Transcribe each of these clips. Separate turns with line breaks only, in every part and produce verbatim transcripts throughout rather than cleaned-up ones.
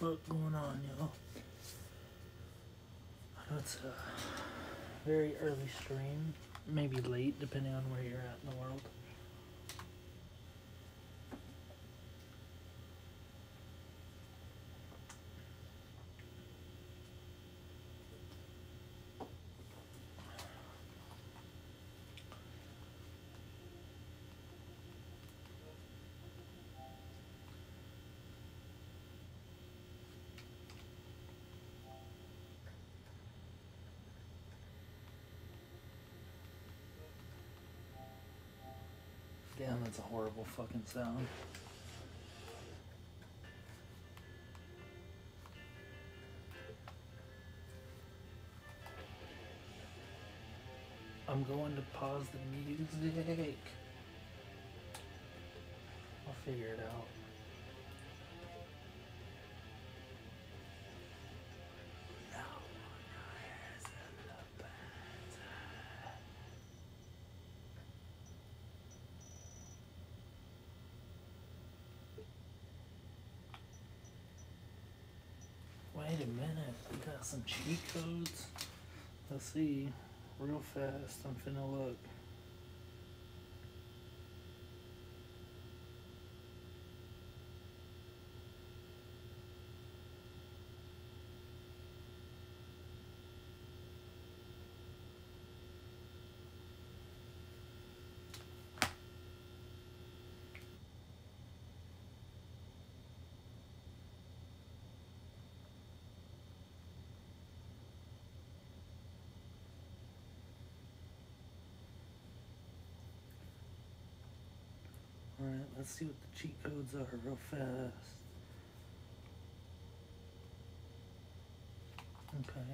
fuck going on, y'all? I know it's a very early stream, maybe late, depending on where you're at in the world. Damn, that's a horrible fucking sound. I'm going to pause the music. I'll figure it out. Wait a minute, we got some cheat codes. Let's see, real fast, I'm finna look. Alright, let's see what the cheat codes are real fast. Okay.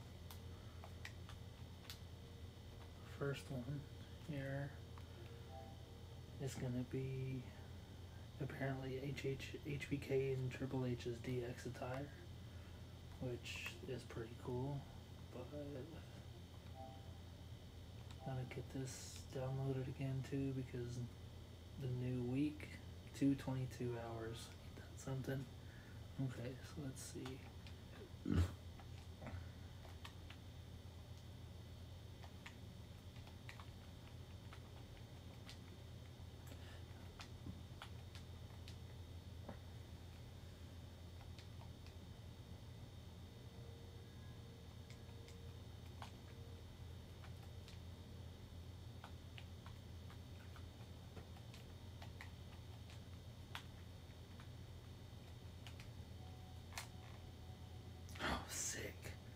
First one here is gonna be apparently H H, H B K and Triple H's D X attire, which is pretty cool, but gotta get this downloaded again too because the new week, two twenty-two hours. That's something. Okay, so let's see. Oh, sick.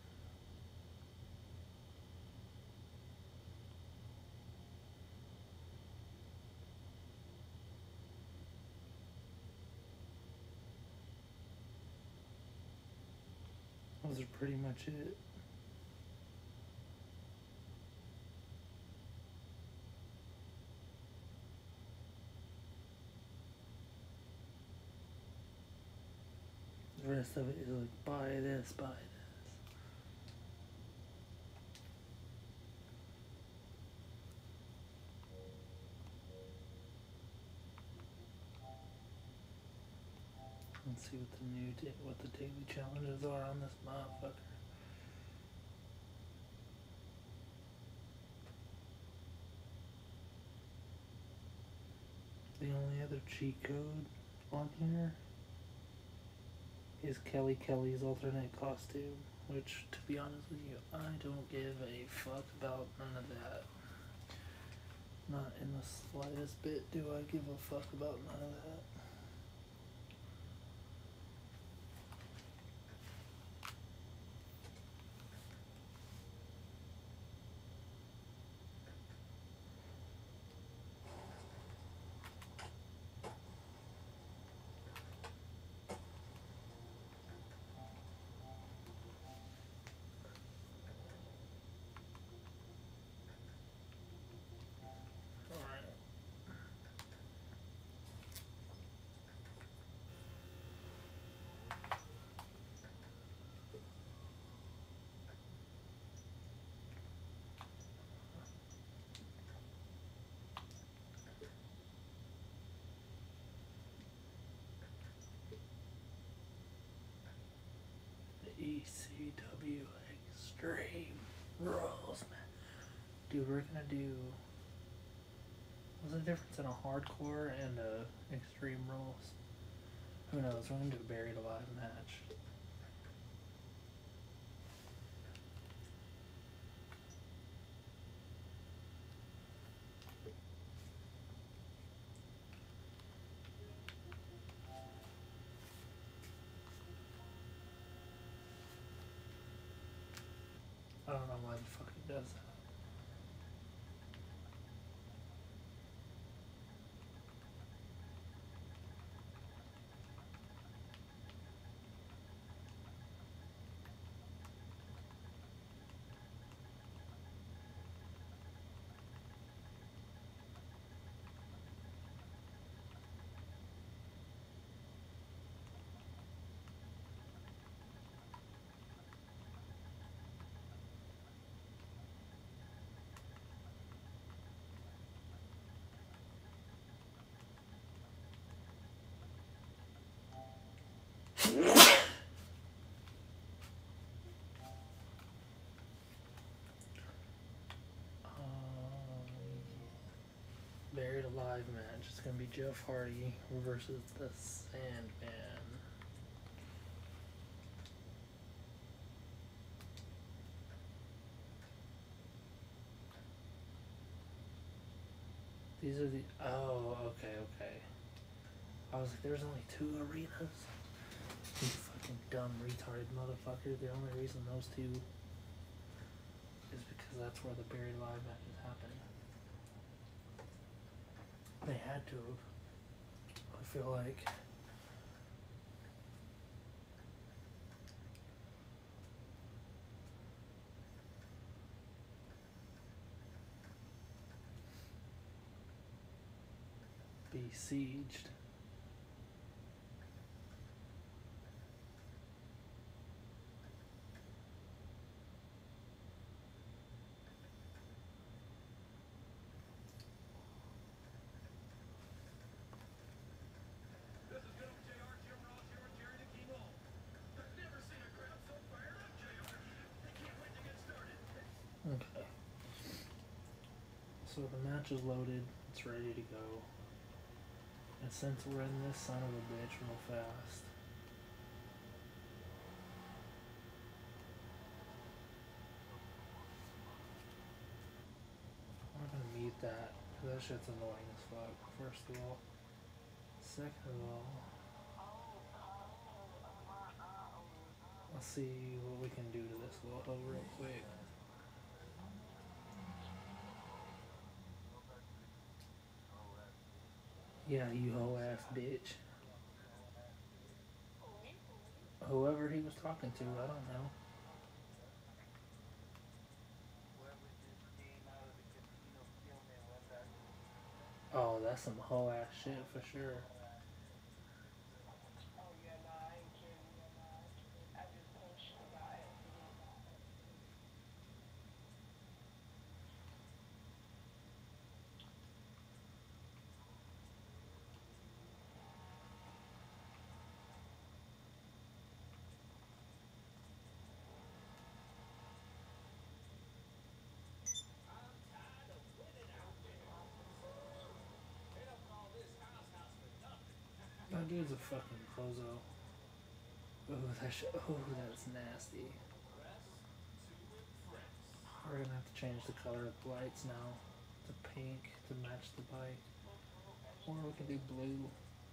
Those are pretty much it. The rest of it is like, buy this, buy this. Let's see what the new da what the daily challenges are on this motherfucker. The only other cheat code on here is Kelly Kelly's alternate costume, which, to be honest with you, I don't give a fuck about none of that. Not in the slightest bit do I give a fuck about none of that. B C W Extreme Rules, man. Dude, we're gonna do. What's the difference in a hardcore and a extreme rules? Who knows? We're gonna do a buried alive match. I don't know why the fuck he does that. Buried alive match. It's gonna be Jeff Hardy versus the Sandman. These are the. Oh, okay, okay. I was like, there's only two arenas. You fucking dumb, retarded motherfucker. The only reason those two is because that's where the buried alive match is happening. They had to have. I feel like. Besieged. Okay. So the match is loaded, it's ready to go. And since we're in this son of a bitch real fast. I'm not gonna mute that, because that shit's annoying as fuck, first of all. Second of all, let's see what we can do to this little hoe real quick. Yeah, you hoe ass bitch. Whoever he was talking to, I don't know. Oh, that's some hoe ass shit for sure. That dude's a fucking bozo. Oh, that sh- oh, that's nasty. We're gonna have to change the color of the lights now to pink to match the bike. Or we can do blue.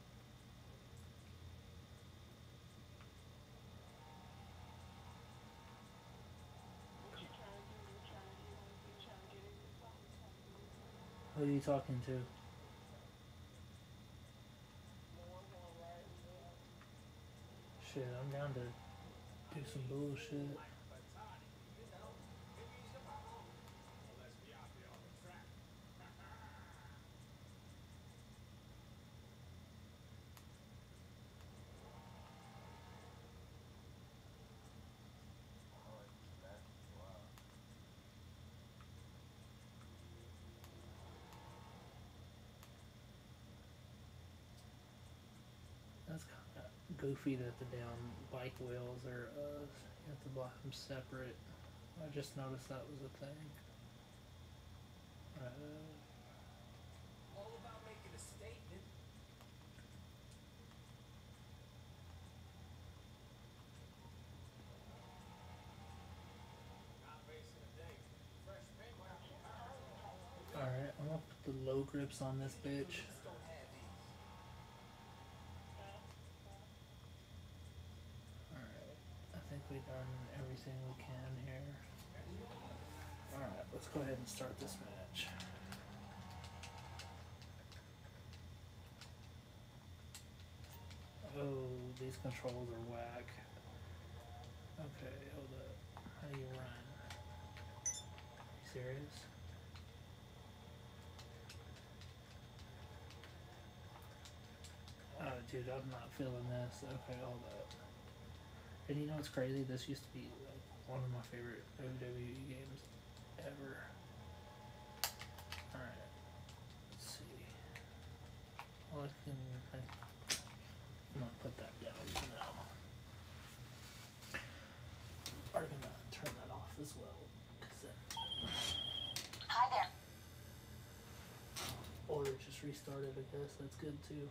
Who are you talking to? Shit, I'm down to do some bullshit. That's kind of goofy that the damn bike wheels are, uh, you have to buy them separate. I just noticed that was a thing. Uh,
All about making a statement. Not racing a day. Fresh paint.
Alright, I'm gonna put the low grips on this bitch.
Don't have these.
Alright, I think we've done everything we can here. Alright, let's go ahead and start this match. Oh, these controls are whack. Okay, hold up. How do you run? You serious? Oh, dude, I'm not feeling this. Okay, hold up. And you know what's crazy? This used to be like one of my favorite W W E games ever. Alright, let's see. Well, I can. I, I'm gonna put that down for now. I'm gonna turn that off as well. Then...
Hi there.
Or just restart it, I guess. That's good too.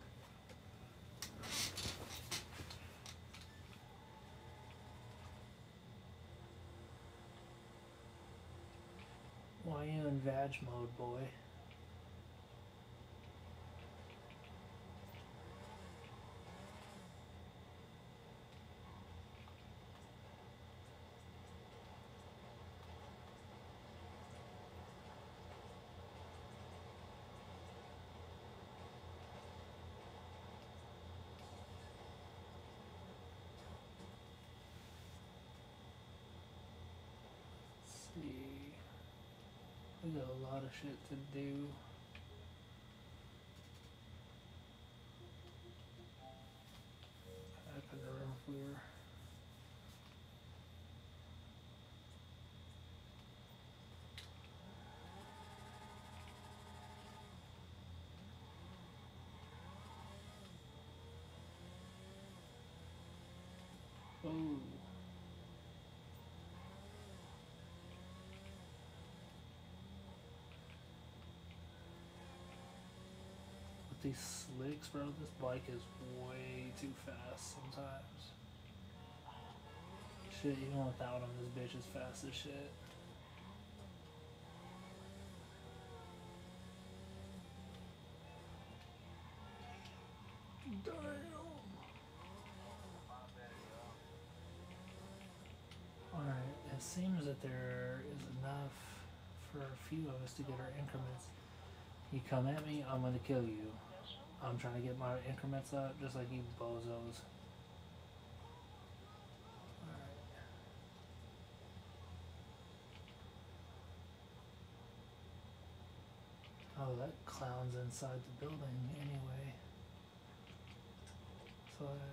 Why are you in vag mode, boy? See, we got a lot of shit to do. I could have if we were. Oh. These slicks, bro, this bike is way too fast sometimes. Shit, even without them, this bitch is fast as shit. Damn. Alright, it seems that there is enough for a few of us to get our increments. You come at me, I'm gonna kill you. I'm trying to get my increments up just like you bozos. Alright. Oh, that clown's inside the building anyway. So I...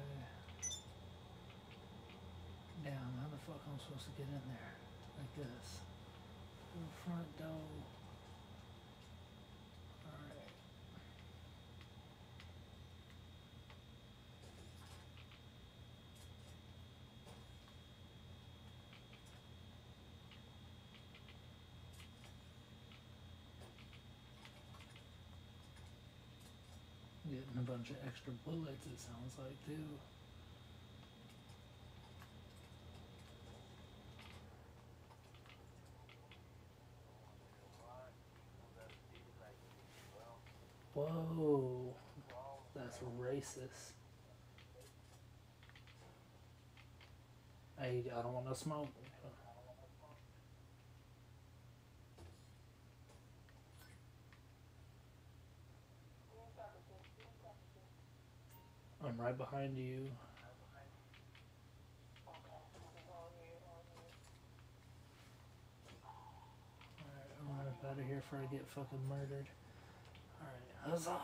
Damn, how the fuck am I supposed to get in there? Like this. The front door. Alright. Getting a bunch of extra bullets, it sounds like, too. Whoa, that's racist. Hey, I don't want no smoke. I'm right behind you. Alright, I'm running up out of here before I get fucking murdered. Alright, huzzah!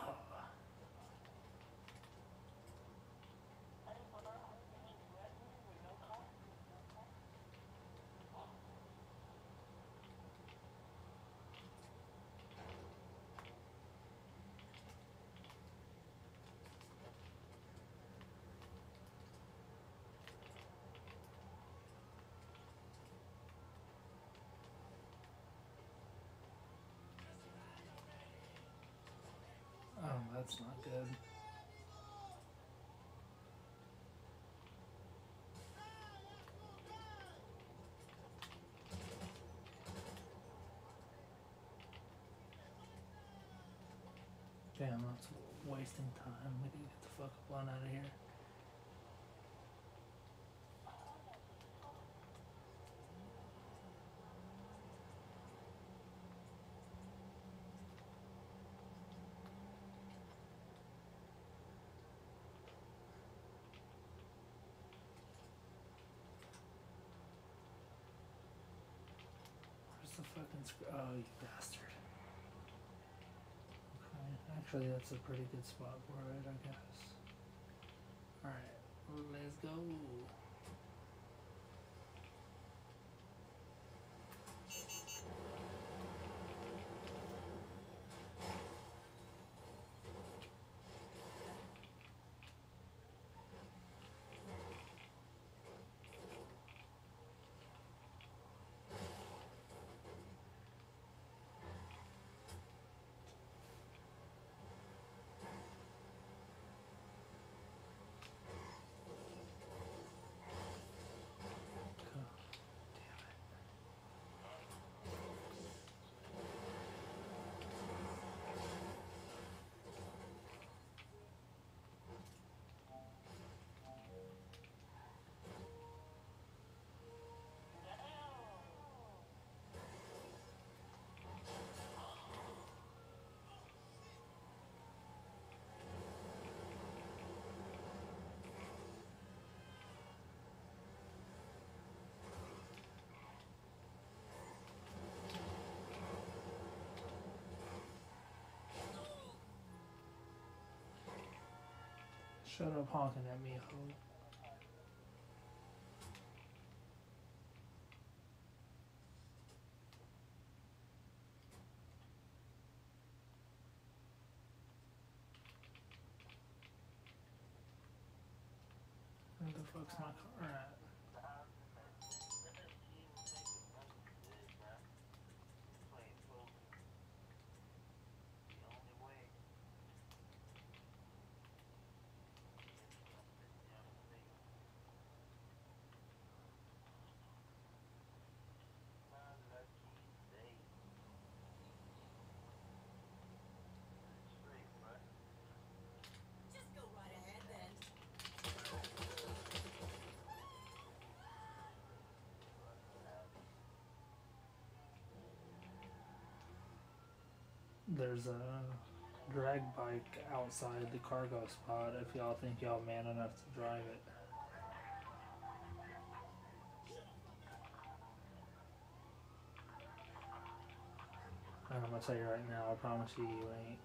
that's not good. Damn, that's wasting time. We need to get the fuck up on out of here. Where's the fucking sc- oh, you bastard. Okay, actually that's a pretty good spot for it, I guess. Alright, let's go. Shut up honking at me, ho. Where the fuck's my car at?
Just go right ahead then.
There's a drag bike outside the cargo spot if y'all think y'all man enough to drive it. And I'm gonna tell you right now, I promise you, you ain't.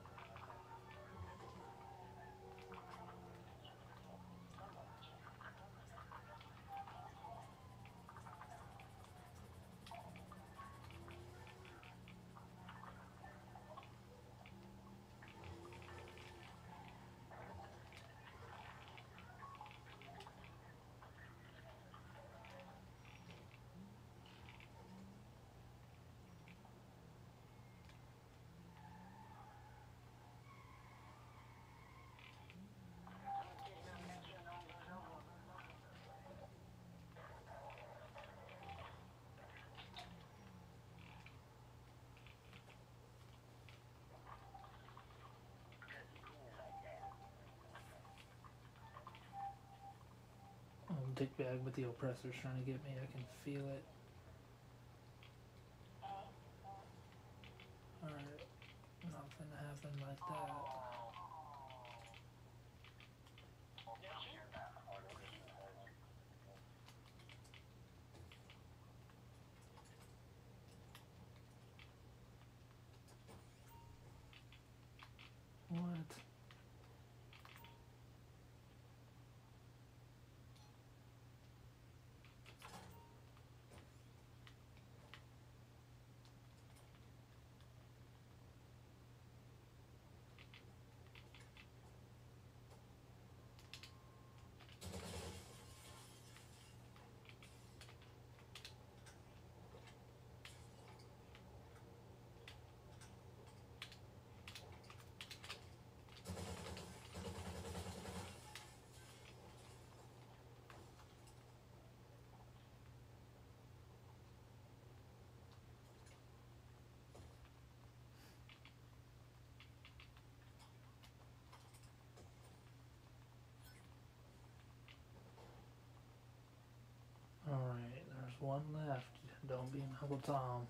Um, dickbag, but the oppressor's trying to get me. I can feel it. Alright, not gonna happen like that. What? There's one left. Don't be an Uncle Tom.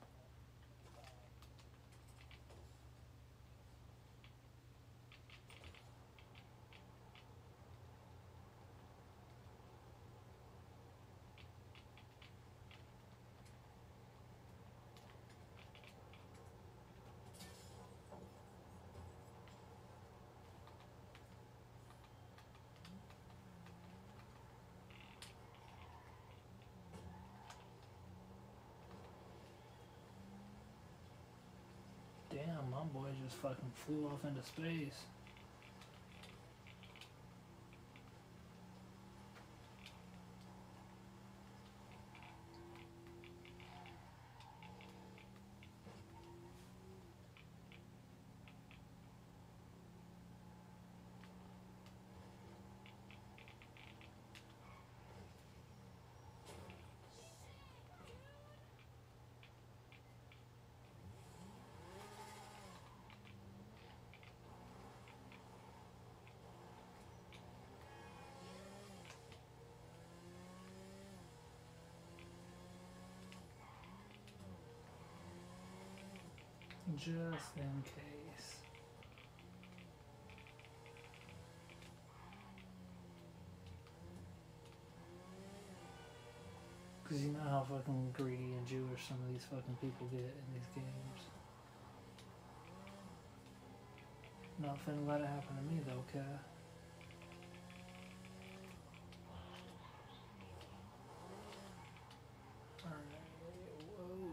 Damn, my boy just fucking flew off into space. Just in case. Because you know how fucking greedy and Jewish some of these fucking people get in these games. Not finna let it happen to me though, Kat. Alright, whoa.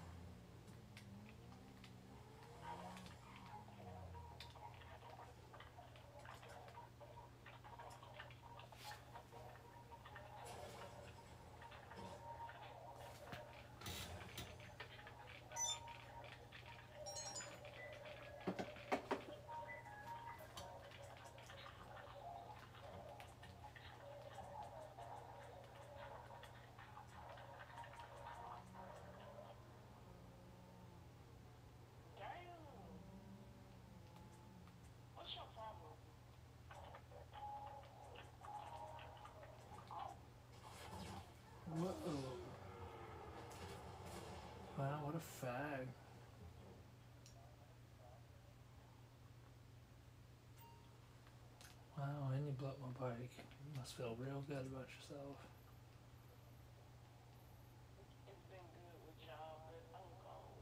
Whoa. Wow, what a fag. Wow, and you blew up my bike. You must feel real good about yourself.
It's been good with y'all, but I'm cold.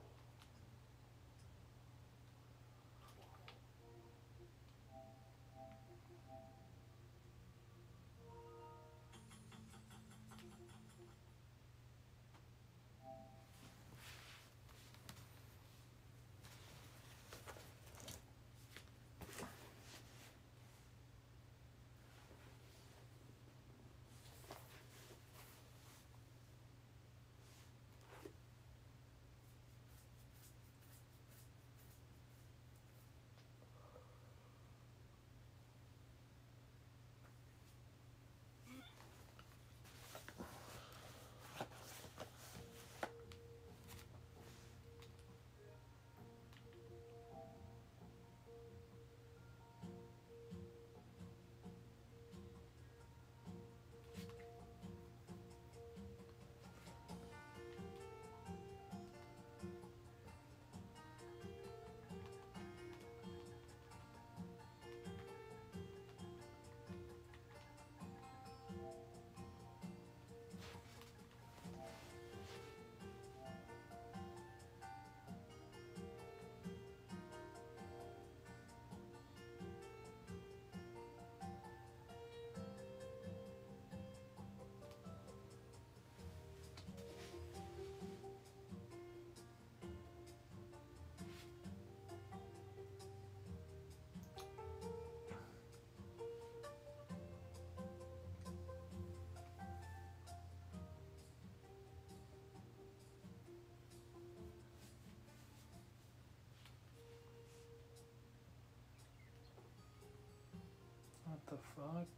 What the fuck?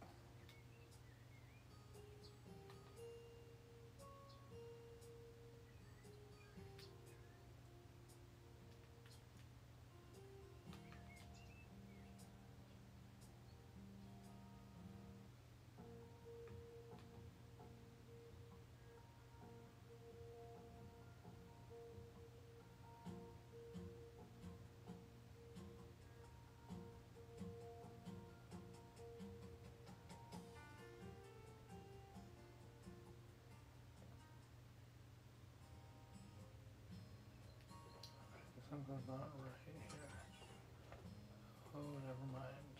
something's not right here. Oh, never mind.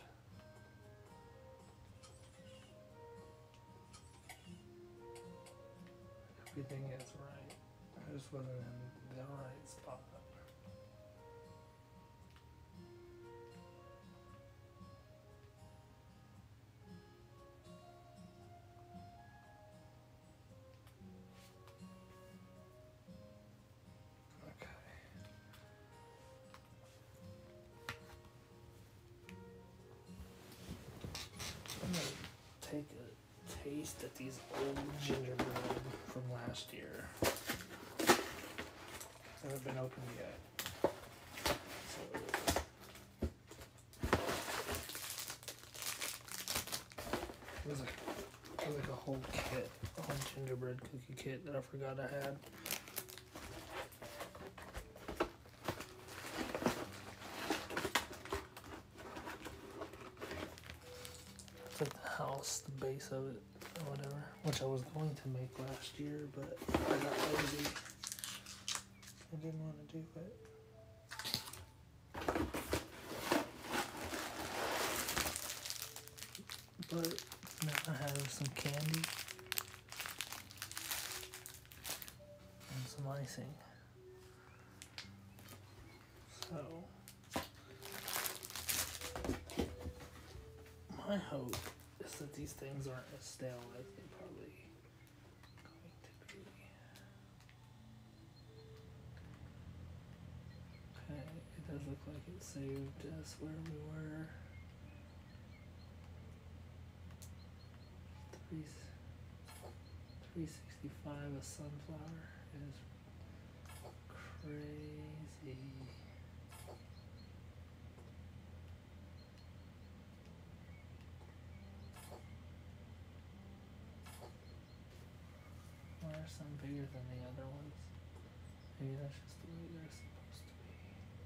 Everything is right. I just wasn't in the right spot. Okay. I'm gonna take a taste at these old gingerbread from last year. Haven't been opened yet. So it was like it was like a whole kit, a whole gingerbread cookie kit that I forgot I had. It's at the house, the base of it, or whatever, which I was going to make last year, but I got lazy. I didn't want to do it. But now I have some candy and some icing. So my hope is that these things aren't as stale as they probably going to be. Okay, it does look like it saved us where we were. Three, three sixty-five a sunflower is crazy. Why are some bigger than the other ones? Maybe that's just the way they're supposed to be.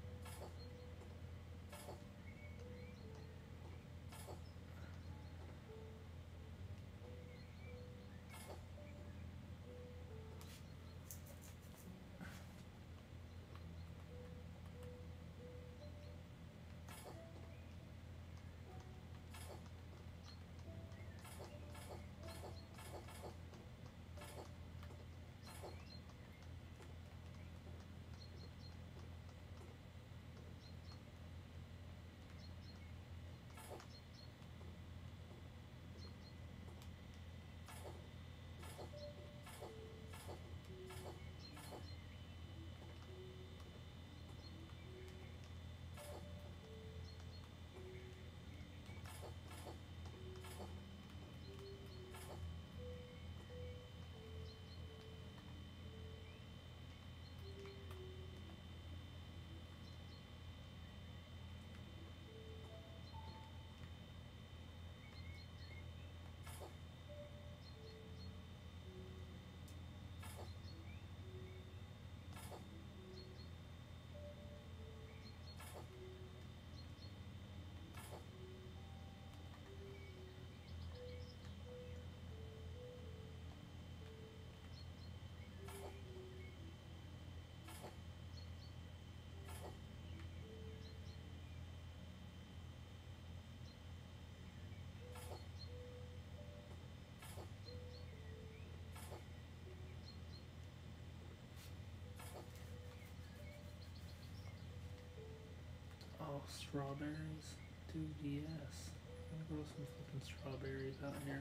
Oh, strawberries. Dude, yes. I'm gonna grow some fucking strawberries out here.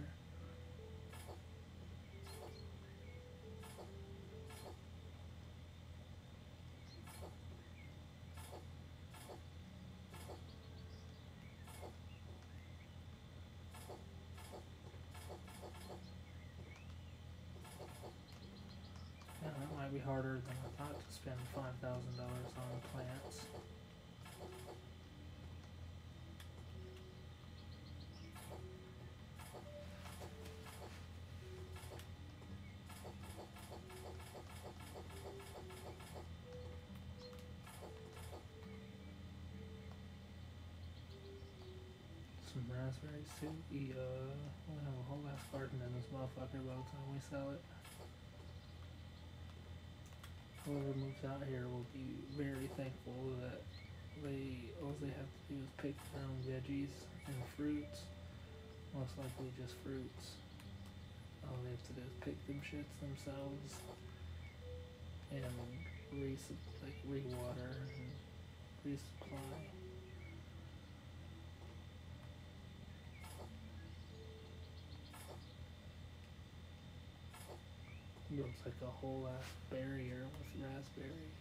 Yeah, that might be harder than I thought to spend five thousand dollars on plants. Some raspberries too. Yeah, we'll have a whole ass garden in this motherfucker by the time we sell it. whoever moves out here will be very thankful that they all they have to do is pick their own veggies and fruits. Most likely just fruits. All they have to do is pick them shits themselves and re like re-water and resupply. Looks like a whole ass barrier with raspberries.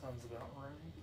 Sounds about right.